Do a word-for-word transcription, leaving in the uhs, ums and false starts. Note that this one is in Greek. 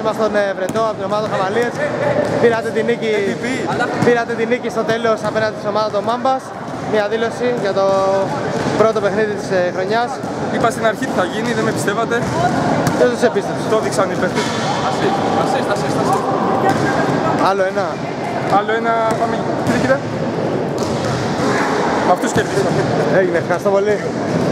μας τον Βρετό από την ομάδα των Χαμαλίες. Πήρατε την νίκη, πήρατε την νίκη στο τέλος απέναντι στην ομάδα των Μάμπας. Μια δήλωση για το πρώτο παιχνίδι της χρονιάς. Είπα στην αρχή τι θα γίνει, δεν με πιστεύατε. Δεν τους επίστεψε. Το δείξαν οι παίκτες. Ασίστ, ασίστ, ασίστ. Άλλο ένα. Άλλο ένα, πάμε τρίκητα. Με αυτούς κερδίσαμε. Έγινε, ευχαριστώ πολύ.